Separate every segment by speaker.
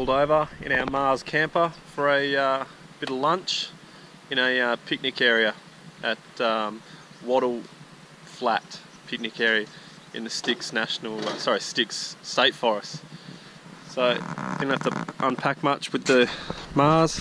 Speaker 1: pulled over in our Mars camper for a bit of lunch in a picnic area at Wattle Flat picnic area in the Styx Styx State Forest. So didn't have to unpack much with the Mars.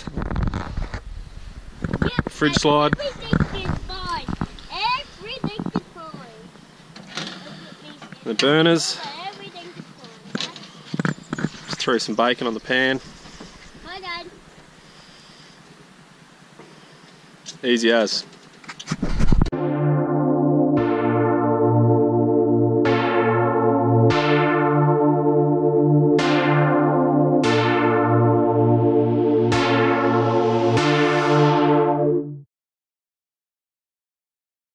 Speaker 2: Yep,
Speaker 1: Fridge slide.
Speaker 2: Everything is fine. Everything is fine.
Speaker 1: The burners.
Speaker 2: Everything is fine.
Speaker 1: Just threw some bacon on the pan.
Speaker 2: Hi, Dad.
Speaker 1: Easy as.